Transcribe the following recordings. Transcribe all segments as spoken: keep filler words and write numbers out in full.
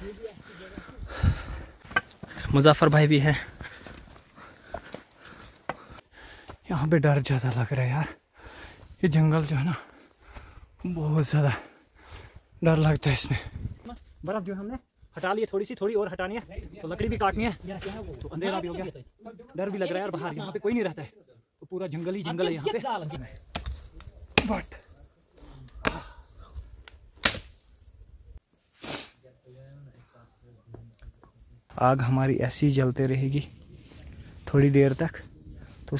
मुजफ्फर भाई भी हैं। यहाँ पे डर ज़्यादा लग रहा है यार, ये जंगल जो है ना बहुत ज़्यादा डर लगता है इसमें। बर्फ जो हमने हटा ली है, थोड़ी सी थोड़ी और हटानी है, तो लकड़ी भी काटनी है, तो अंधेरा भी हो गया, डर भी लग रहा है यार। बाहर यहाँ पे कोई नहीं रहता है, तो पूरा जंगल ही जंगल है यहाँ पे। बट आग हमारी ऐसी जलते रहेगी थोड़ी देर तक, तो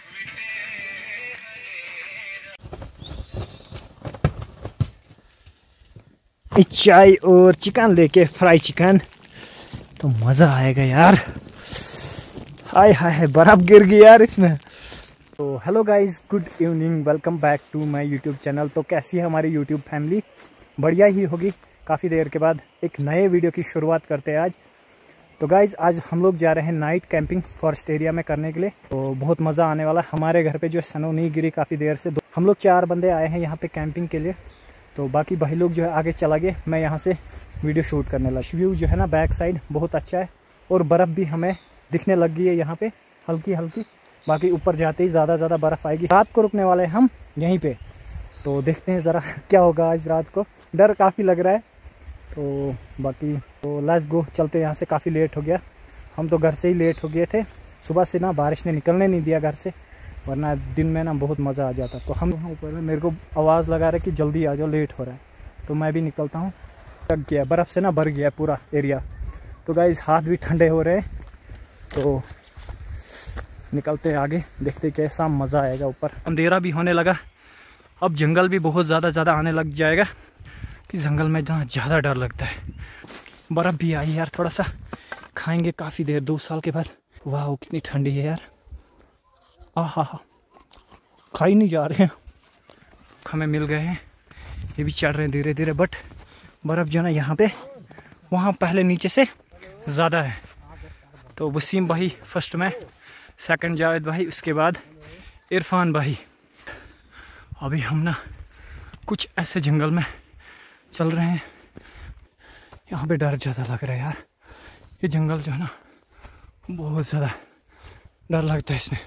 चाय और चिकन लेके, फ्राई चिकन, तो मज़ा आएगा यार। हाय हाय हाय, बर्फ़ गिर गई यार इसमें। तो hello guys, good evening, welcome back to my YouTube channel. तो कैसी है हमारी यूट्यूब फैमिली? बढ़िया ही होगी। काफ़ी देर के बाद एक नए वीडियो की शुरुआत करते हैं आज। तो गाइज़ आज हम लोग जा रहे हैं नाइट कैंपिंग फॉरेस्ट एरिया में करने के लिए, तो बहुत मज़ा आने वाला है। हमारे घर पे जो स्नो नहीं गिरी काफ़ी देर से, हम लोग चार बंदे आए हैं यहाँ पे कैंपिंग के लिए, तो बाकी भाई लोग जो है आगे चला गए, मैं यहाँ से वीडियो शूट करने लगा। व्यू जो है ना बैक साइड बहुत अच्छा है, और बर्फ़ भी हमें दिखने लग गई है यहाँ पे हल्की हल्की। बाकी ऊपर जाते ही ज़्यादा ज़्यादा बर्फ़ आएगी। रात को रुकने वाले हैं हम यहीं पे, तो देखते हैं ज़रा क्या होगा आज रात को। डर काफ़ी लग रहा है, तो बाकी तो लेट्स गो, चलते हैं यहाँ से। काफ़ी लेट हो गया, हम तो घर से ही लेट हो गए थे। सुबह से ना बारिश ने निकलने नहीं दिया घर से, वरना दिन में ना बहुत मज़ा आ जाता। तो हम वहाँ ऊपर में मेरे को आवाज़ लगा रहे कि जल्दी आ जाओ, लेट हो रहा है, तो मैं भी निकलता हूँ। लग गया, बर्फ़ से ना भर गया पूरा एरिया। तो गाइस हाथ भी ठंडे हो रहे हैं, तो निकलते हैं आगे, देखते कैसा मज़ा आएगा। ऊपर अंधेरा भी होने लगा, अब जंगल भी बहुत ज़्यादा ज़्यादा आने लग जाएगा, कि जंगल में जहाँ ज़्यादा डर लगता है। बर्फ़ भी आई यार, थोड़ा सा खाएंगे काफ़ी देर, दो साल के बाद। वाह कितनी ठंडी है यार, आहा हा, खा ही नहीं जा रहे हैं। हमें मिल गए हैं, ये भी चढ़ रहे हैं धीरे धीरे, बट बर्फ़ जो है ना यहाँ पे, वहाँ पहले नीचे से ज़्यादा है। तो वसीम भाई फर्स्ट में, सेकंड जावेद भाई, उसके बाद इरफान भाई। अभी हम ना कुछ ऐसे जंगल में चल रहे हैं, यहाँ पे डर ज़्यादा लग रहा है यार। ये जंगल जो है ना बहुत ज़्यादा डर लगता है इसमें।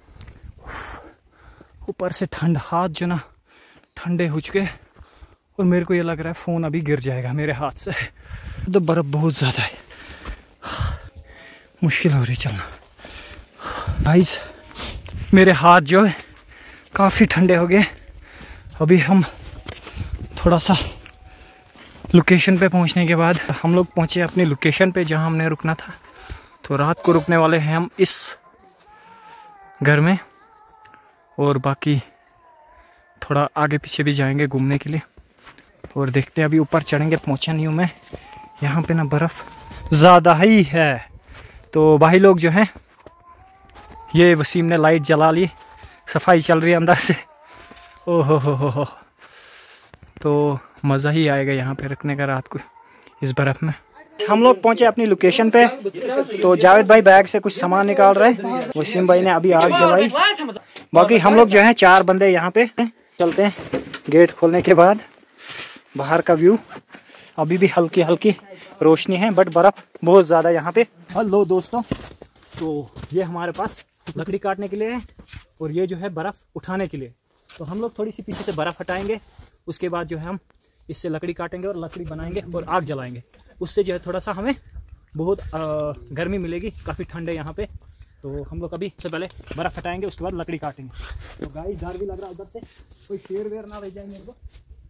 ऊपर से ठंड, हाथ जो ना ठंडे हो चुके, और मेरे को ये लग रहा है फ़ोन अभी गिर जाएगा मेरे हाथ से। तो बर्फ़ बहुत ज़्यादा है, मुश्किल हो रही चलना। गाइस मेरे हाथ जो है काफ़ी ठंडे हो गए। अभी हम थोड़ा सा लोकेशन पे पहुंचने के बाद हम लोग पहुंचे अपनी लोकेशन पे जहां हमने रुकना था। तो रात को रुकने वाले हैं हम इस घर में, और बाकी थोड़ा आगे पीछे भी जाएंगे घूमने के लिए, और देखते हैं। अभी ऊपर चढ़ेंगे, पहुंचा नहीं हूँ मैं, यहाँ पे ना बर्फ़ ज़्यादा ही है। तो भाई लोग जो हैं, ये वसीम ने लाइट जला ली, सफाई चल रही है अंदर से। ओहो हो हो हो, तो मज़ा ही आएगा यहाँ पे रखने का रात को इस बर्फ़ में। हम लोग पहुँचे अपनी लोकेशन पे, तो जावेद भाई बैग से कुछ सामान निकाल रहे हैं, वसीम भाई ने अभी आग जलाई। बाकी हम लोग जो हैं चार बंदे यहाँ पे चलते हैं। गेट खोलने के बाद बाहर का व्यू, अभी भी हल्की हल्की रोशनी है, बट बर्फ़ बहुत ज़्यादा यहाँ पे। हेलो दोस्तों, तो ये हमारे पास लकड़ी काटने के लिए है, और ये जो है बर्फ़ उठाने के लिए। तो हम लोग थोड़ी सी पीछे से बर्फ़ हटाएंगे, उसके बाद जो है हम इससे लकड़ी काटेंगे और लकड़ी बनाएंगे और आग जलाएंगे। उससे जो है थोड़ा सा हमें बहुत गर्मी मिलेगी, काफ़ी ठंड है यहाँ पे। तो हम लोग अभी सबसे पहले बर्फ़ हटाएंगे, उसके बाद लकड़ी काटेंगे। तो गाइस डर भी लग रहा है उधर से कोई शेर वेर ना रह जाए मेरे को।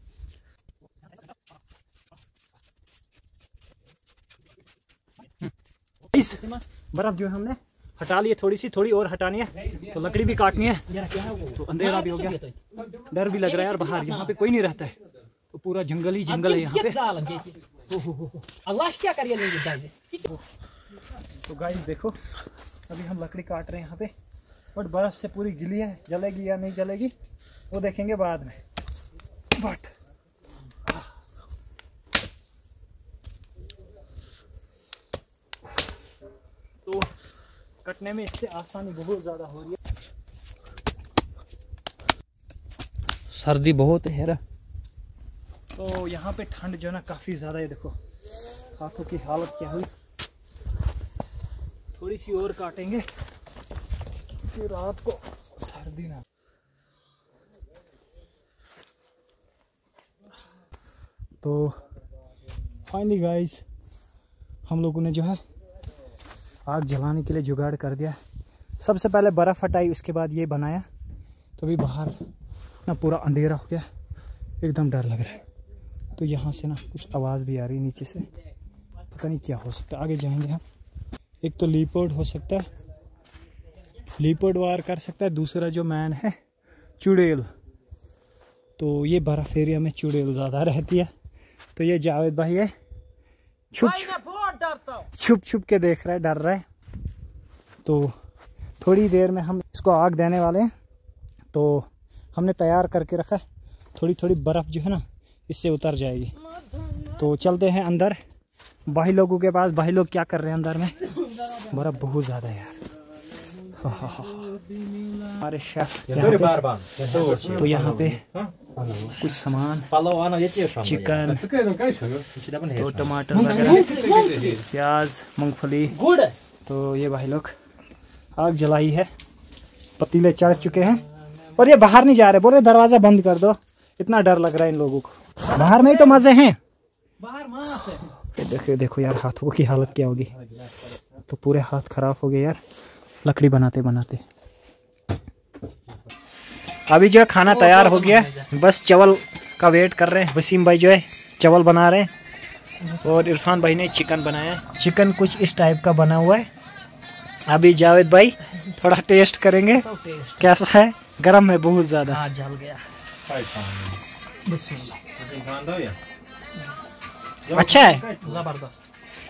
इस बर्फ़ जो है हमने हटा ली है, थोड़ी सी थोड़ी और हटानी है, तो लकड़ी भी काटनी है, तो अंधेरा भी हो गया, डर भी लग रहा है यार। बाहर यहाँ पे कोई नहीं रहता है, तो पूरा जंगल ही जंगल है यहाँ पे। तो गाइस देखो, अभी हम लकड़ी काट रहे हैं यहाँ पे, बट बर्फ़ से पूरी गिली है, जलेगी या नहीं जलेगी वो देखेंगे बाद में। बट तो कटने में इससे आसानी बहुत ज़्यादा हो रही है। सर्दी बहुत है यार, तो यहाँ पे ठंड जो है ना काफ़ी ज़्यादा है। देखो हाथों की हालत क्या हुई। थोड़ी सी और काटेंगे कि रात को सर्दी ना। तो फाइनली गाइस हम लोगों ने जो है आग जलाने के लिए जुगाड़ कर दिया। सबसे पहले बर्फ़ हटाई, उसके बाद ये बनाया। तो अभी बाहर ना पूरा अंधेरा हो गया, एकदम डर लग रहा है। तो यहाँ से ना कुछ आवाज़ भी आ रही है नीचे से, पता नहीं क्या हो सकता है। आगे जाएंगे हम। एक तो लीपर्ड हो सकता है, लीपर्ड वार कर सकता है। दूसरा जो मैन है चुड़ैल। तो ये बर्फ़ एरिया में चुड़ैल ज़्यादा रहती है। तो ये जावेद भाई है छुप छुप छुप के देख रहा है, डर रहा है। तो थोड़ी देर में हम इसको आग देने वाले हैं। तो हमने तैयार करके रखा है, थोड़ी थोड़ी बर्फ़ जो है ना इससे उतर जाएगी। तो चलते हैं अंदर भाई लोगों के पास। भाई लोग क्या कर रहे हैं अंदर में? बर्फ़ बहुत ज़्यादा है यार। हमारे शेफ तो यहाँ पे कुछ सामान, चिकन, तो टमाटर वगैरह, प्याज, मूंगफली। तो ये भाई लोग आग जलाई है, पतीले चढ़ चुके हैं और ये बाहर नहीं जा रहे। बोल रहे दरवाज़ा बंद कर दो, इतना डर लग रहा है इन लोगों को। बाहर में ही तो मज़े हैं। देखो देखो यार हाथों की हालत क्या होगी। तो पूरे हाथ खराब हो गए यार लकड़ी बनाते बनाते। अभी जो है खाना तैयार हो गया, बस चावल का वेट कर रहे हैं। वसीम भाई जो है चावल बना रहे हैं और इरफान भाई ने चिकन बनाया है। चिकन कुछ इस टाइप का बना हुआ है। अभी जावेद भाई थोड़ा टेस्ट करेंगे कैसा है। गरम है बहुत ज़्यादा। जल गया। अच्छा है, जबरदस्त।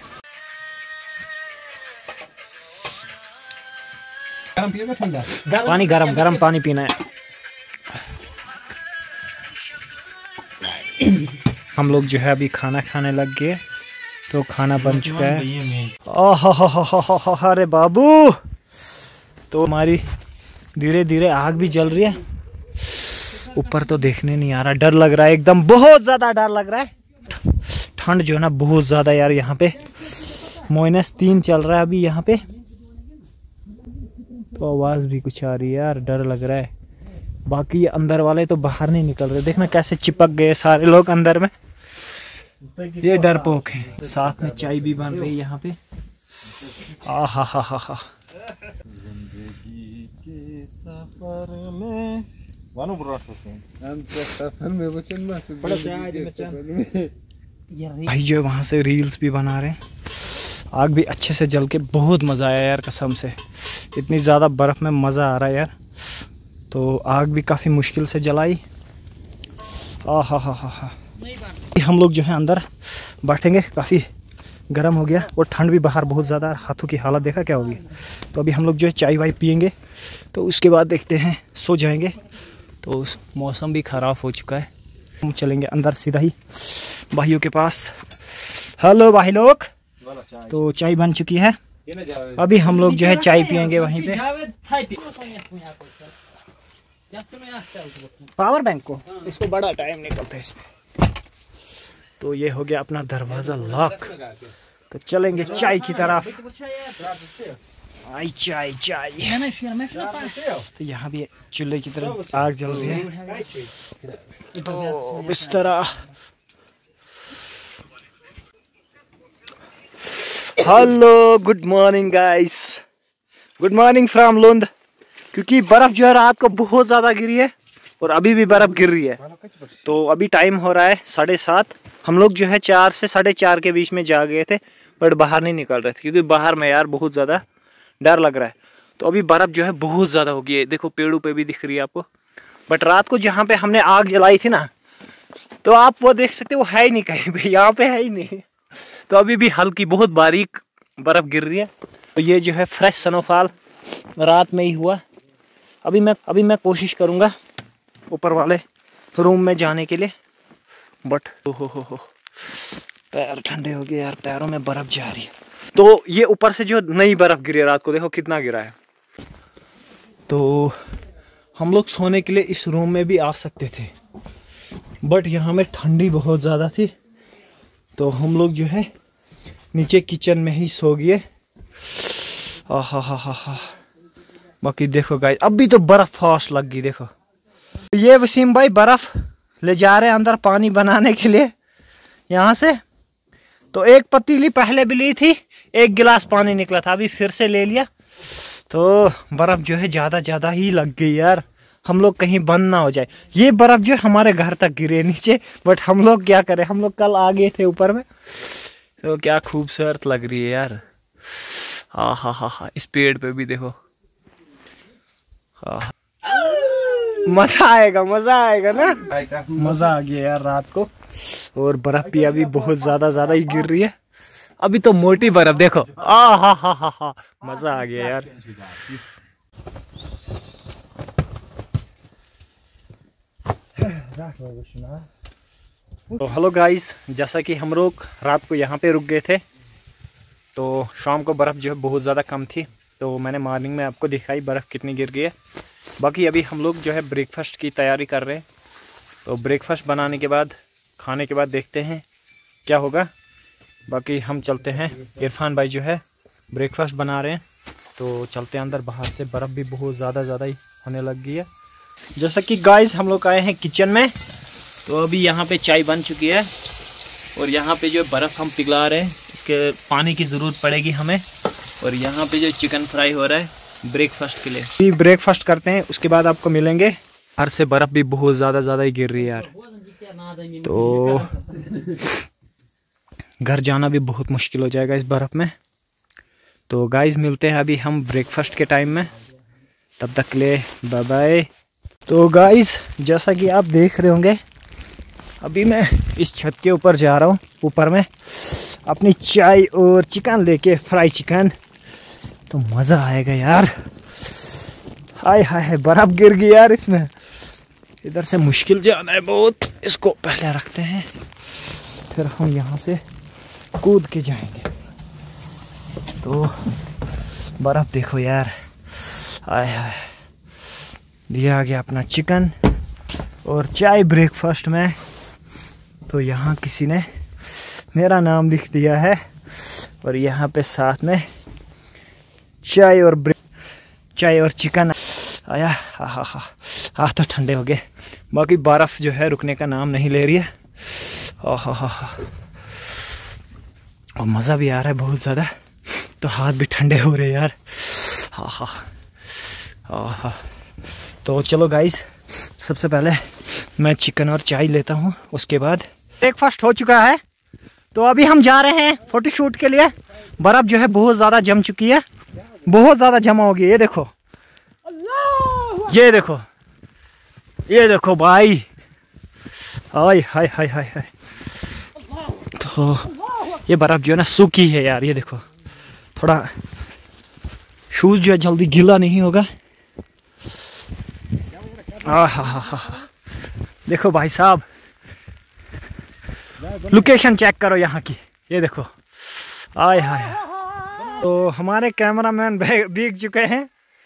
पानी गरम गरम पानी पीना है। हम लोग जो है अभी खाना खाने लग गए। तो खाना बन चुका है। ओह अरे बाबू। तो हमारी धीरे धीरे आग भी जल रही है। ऊपर तो देखने नहीं आ रहा, डर लग रहा है एकदम, बहुत ज़्यादा डर लग रहा है। ठंड जो है ना बहुत ज़्यादा यार। यहाँ पे माइनस तीन चल रहा है अभी यहाँ पे। तो आवाज़ भी कुछ आ रही है यार, डर लग रहा है। बाकी ये अंदर वाले तो बाहर नहीं निकल रहे। देखना कैसे चिपक गए सारे लोग अंदर में। ये डरपोक है। साथ में चाय भी बन रही है यहाँ पे। आ हा हा हा हा। भाई जो वहाँ से रील्स भी बना रहे हैं। आग भी अच्छे से जल के बहुत मज़ा आया यार कसम से। इतनी ज़्यादा बर्फ़ में मज़ा आ रहा है यार। तो आग भी काफ़ी मुश्किल से जलाई। आ हा हा हा हा। हम लोग जो है अंदर बैठेंगे, काफ़ी गर्म हो गया और ठंड भी बाहर बहुत ज़्यादा। हाथों की हालत देखा क्या होगी। तो अभी हम लोग जो है चाय वाय पियेंगे। तो उसके बाद देखते हैं, सो जाएंगे। तो मौसम भी ख़राब हो चुका है। हम चलेंगे अंदर सीधा ही भाइयों के पास। हेलो भाई लोग। तो चाय बन चुकी है। अभी हम लोग जो है चाय पियेंगे वहीं पे। पावर बैंक को इसको बड़ा टाइम निकलता है इसमें। तो ये हो गया अपना दरवाज़ा लॉक। तो चलेंगे चाय की तरफ। आई चाय चाय। तो यहाँ भी चूल्हे की तरफ आग जल रही है। तो इस तरह। Hello good morning guys, good morning from Lund. क्योंकि बर्फ़ जो है रात को बहुत ज़्यादा गिरी है और अभी भी बर्फ़ गिर रही है। तो अभी टाइम हो रहा है साढ़े सात। हम लोग जो है चार से साढ़े चार के बीच में जा गए थे, बट बाहर नहीं निकल रहे थे क्योंकि बाहर में यार बहुत ज़्यादा डर लग रहा है। तो अभी बर्फ़ जो है बहुत ज़्यादा हो गई है। देखो पेड़ों पे भी दिख रही है आपको। बट रात को जहाँ पे हमने आग जलाई थी ना, तो आप वो देख सकते हो, वो है ही नहीं कहीं पे, यहाँ पे है ही नहीं। तो अभी भी हल्की बहुत बारीक बर्फ़ गिर रही है। तो ये जो है फ्रेश स्नोफॉल रात में ही हुआ। अभी मैं अभी मैं कोशिश करूँगा ऊपर वाले रूम में जाने के लिए, बट हो हो हो हो पैर ठंडे हो गए यार, पैरों में बर्फ़ जा रही है। तो ये ऊपर से जो नई बर्फ़ गिरी है रात को, देखो कितना गिरा है। तो हम लोग सोने के लिए इस रूम में भी आ सकते थे, बट यहाँ में ठंडी बहुत ज़्यादा थी। तो हम लोग जो है नीचे किचन में ही सो गए। हा हा हा हा। बाकी देखो गाइस, अभी तो बर्फ फास्ट लग गई। देखो ये वसीम भाई बर्फ ले जा रहे हैं अंदर पानी बनाने के लिए यहाँ से। तो एक पतीली पहले भी ली थी, एक गिलास पानी निकला था, अभी फिर से ले लिया। तो बर्फ जो है ज्यादा ज्यादा ही लग गई यार, हम लोग कहीं बंद ना हो जाए। ये बर्फ जो हमारे घर तक गिरे नीचे, बट हम लोग क्या करें, हम लोग कल आ गए थे ऊपर में। तो क्या खूबसूरत लग रही है यार। हाँ हाँ हाँ हाँ, इस पेड़ पे भी देखो। हाँ मजा आएगा, मजा आएगा ना, मजा आ गया यार रात को। और बर्फ भी अभी बहुत ज्यादा ज्यादा ही गिर रही है। अभी तो मोटी बर्फ देखो। आ हा हा हा हा, मजा आ गया यार। तो हेलो गाइस, जैसा कि हम लोग रात को यहाँ पे रुक गए थे, तो शाम को बर्फ़ जो है बहुत ज़्यादा कम थी। तो मैंने मॉर्निंग में आपको दिखाई बर्फ़ कितनी गिर गई है। बाकी अभी हम लोग जो है ब्रेकफास्ट की तैयारी कर रहे हैं। तो ब्रेकफास्ट बनाने के बाद, खाने के बाद देखते हैं क्या होगा। बाकी हम चलते हैं, इरफान भाई जो है ब्रेकफास्ट बना रहे हैं, तो चलते हैं अंदर। बाहर से बर्फ़ भी बहुत ज़्यादा ज़्यादा ही होने लग गई है। जैसा कि गाइस हम लोग आए हैं किचन में, तो अभी यहाँ पे चाय बन चुकी है और यहाँ पे जो बर्फ़ हम पिघला रहे हैं, इसके पानी की ज़रूरत पड़ेगी हमें। और यहाँ पे जो चिकन फ्राई हो रहा है ब्रेकफास्ट के लिए, अभी ब्रेकफास्ट करते हैं, उसके बाद आपको मिलेंगे। बाहर से बर्फ़ भी बहुत ज़्यादा ज़्यादा ही गिर रही है यार, तो घर जाना भी बहुत मुश्किल हो जाएगा इस बर्फ़ में। तो गाइस मिलते हैं अभी हम ब्रेकफास्ट के टाइम में, तब तक के लिए बाय बाय। तो गाइस जैसा कि आप देख रहे होंगे, अभी मैं इस छत के ऊपर जा रहा हूँ, ऊपर में अपनी चाय और चिकन लेके, फ्राई चिकन। तो मज़ा आएगा यार। हाय हाय हाय, बर्फ़ गिर गई यार इसमें। इधर से मुश्किल जाना है बहुत। इसको पहले रखते हैं, फिर हम यहाँ से कूद के जाएंगे। तो बर्फ़ देखो यार। हाय हाय, दिया गया अपना चिकन और चाय ब्रेकफास्ट में। तो यहाँ किसी ने मेरा नाम लिख दिया है और यहाँ पे साथ में चाय और ब्रेक चाय और चिकन आया। हा हा हा, हाथ तो ठंडे हो गए। बाकी बर्फ़ जो है रुकने का नाम नहीं ले रही है। ओह हा हा, और मज़ा भी आ रहा है बहुत ज़्यादा। तो हाथ भी ठंडे हो रहे यार। हा हा हा। तो चलो गाइस, सबसे पहले मैं चिकन और चाय लेता हूँ, उसके बाद ब्रेकफास्ट हो चुका है। तो अभी हम जा रहे हैं फोटोशूट के लिए। बर्फ़ जो है बहुत ज़्यादा जम चुकी है, बहुत ज़्यादा जमा हो गई। ये देखो, ये देखो, ये देखो भाई। हाय हाय हाय हाय हाय। तो ये बर्फ़ जो है ना सूखी है यार, ये देखो। थोड़ा शूज़ जो है जल्दी गीला नहीं होगा। आ हा हा हा, देखो भाई साहब, लोकेशन चेक करो यहाँ की, ये देखो। आय हाय। तो हमारे कैमरामैन भीग चुके हैं।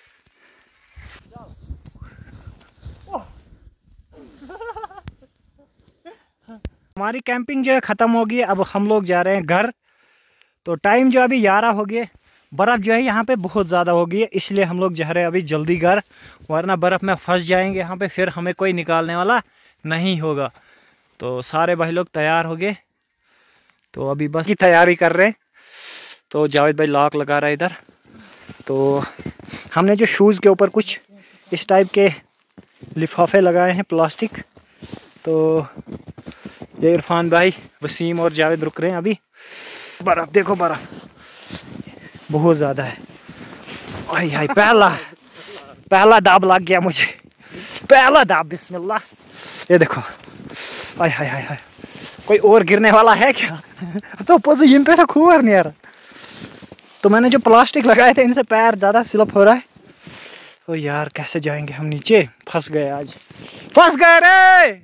हमारी कैंपिंग जो है ख़त्म हो गई, अब हम लोग जा रहे हैं घर। तो टाइम जो अभी ग्यारह हो गए, बर्फ़ जो है यहाँ पे बहुत ज़्यादा हो गई है, इसलिए हम लोग जा रहे हैं अभी जल्दी घर, वरना बर्फ़ में फंस जाएंगे यहाँ पे, फिर हमें कोई निकालने वाला नहीं होगा। तो सारे भाई लोग तैयार हो गए, तो अभी बस की तैयारी कर रहे हैं। तो जावेद भाई लॉक लगा रहा है इधर। तो हमने जो शूज़ के ऊपर कुछ इस टाइप के लिफाफे लगाए हैं प्लास्टिक। तो ये इरफान भाई, वसीम और जावेद रुक रहे हैं अभी। बर्फ़ देखो, बर्फ़ बहुत ज़्यादा है। हाय हाय, पहला पहला दाब लग गया मुझे, पहला दाब। बिस्मिल्लाह। ये देखो, हाय हाय हाय हाय, कोई और गिरने वाला है क्या? तो पोजीशन पे तो खूब नहीं आ रहा। तो मैंने जो प्लास्टिक लगाए थे, इनसे पैर ज़्यादा स्लिप हो रहा है। तो यार कैसे जाएंगे हम नीचे? फंस गए, आज फंस गए रे।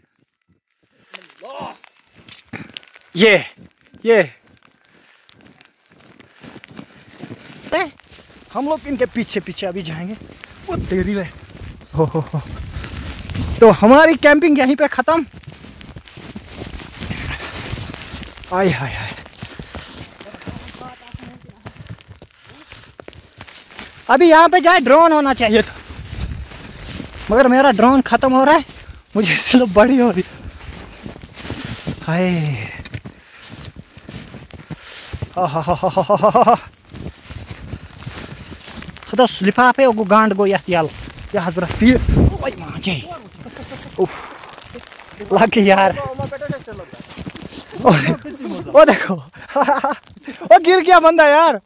ये ये हम लोग इनके पीछे पीछे अभी जाएंगे। वो तेरी ले। हो हो हो। तो हमारी कैंपिंग यहीं पे ख़त्म। आय हाय हाय, अभी यहाँ पे जाए ड्रोन होना चाहिए था, मगर मेरा ड्रोन खत्म हो रहा है, मुझे इसलिए बड़ी हो रही। हाय खुदा लिफाफे ओगो गांड गो यह याल यह हजरत पीर ओए मांझे उफ लग यार। ओ, ओ देखो ओ गिर गया बंदा यार।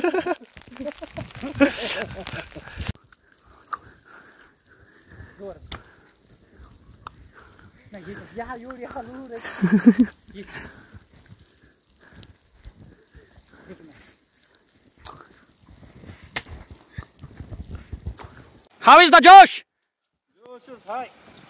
How is the Josh? Josh is high.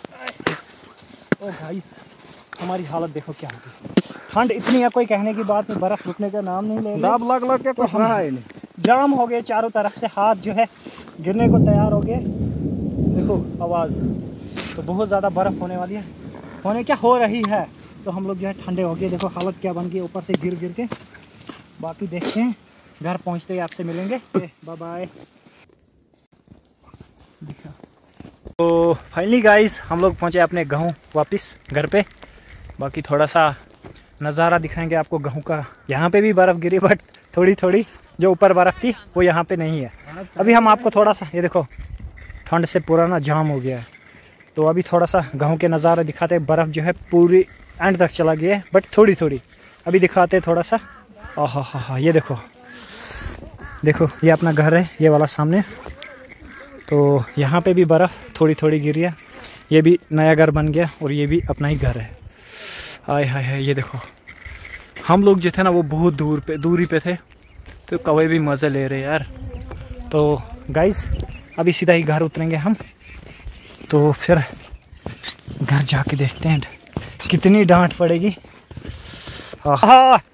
Oh guys हमारी हालत देखो क्या होगी। ठंड इतनी है कोई कहने की बात नहीं, बर्फ रुकने का नाम नहीं ले रही। दाब लग लग के कुछ रहा है नहीं। जाम हो गए चारों तरफ से, हाथ जो है गिरने को तैयार हो गए। देखो आवाज़ तो बहुत ज़्यादा बर्फ़ होने वाली है, होने क्या हो रही है। तो हम लोग जो है ठंडे हो गए। देखो हालत क्या बन गई ऊपर से गिर गिर के। बाकी देखते हैं घर पहुंचते ही आपसे मिलेंगे। Bye bye. तो फाइनली गाइस हम लोग पहुंचे अपने गाँव वापस घर पे। बाकी थोड़ा सा नज़ारा दिखाएंगे आपको गाँव का। यहाँ पे भी बर्फ़ गिरी बट थोड़ी थोड़ी, जो ऊपर बर्फ़ थी वो यहाँ पे नहीं है। अभी हम आपको थोड़ा सा, ये देखो ठंड से पूरा ना जाम हो गया है, तो अभी थोड़ा सा गाँव के नज़ारा दिखाते हैं। बर्फ़ जो है पूरी एंड तक चला गया है बट थोड़ी थोड़ी अभी दिखाते हैं थोड़ा सा। आहा हा हा ये देखो देखो ये अपना घर है ये वाला सामने, तो यहाँ पे भी बर्फ़ थोड़ी थोड़ी गिरी है। ये भी नया घर बन गया और ये भी अपना ही घर है। आय हाय हाय ये देखो हम लोग जो थे ना वो बहुत दूर पे दूरी पे थे, तो कभी भी मज़े ले रहे यार। तो गाइस अभी सीधा ही घर उतरेंगे हम, तो फिर घर जाके देखते हैं कितनी डांट पड़ेगी। हाँ